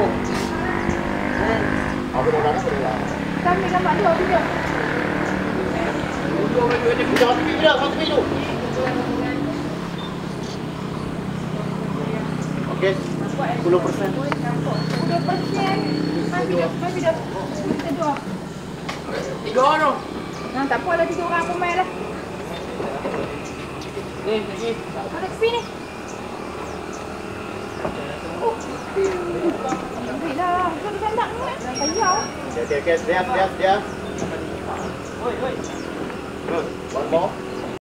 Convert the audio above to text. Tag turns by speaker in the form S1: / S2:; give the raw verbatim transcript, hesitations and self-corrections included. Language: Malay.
S1: kampung. Apa dah dah dah.
S2: Kami gambar dua video.
S1: Dua video ni kita satu video, satu video. Okey. sepuluh persen.
S2: sepuluh persen. Mai video, mai video. Kita dua.
S1: Tiga orang.
S2: Nah, tak apa lah tiga orang pun main lah.
S1: Ni, lagi.
S2: Ada tepi ni. Oh. Alhamdulillah. Kau disandak ni kan? Payah.
S1: Okey, okey, okey. Dia, dia, dia. Oi, oi. Good. One more.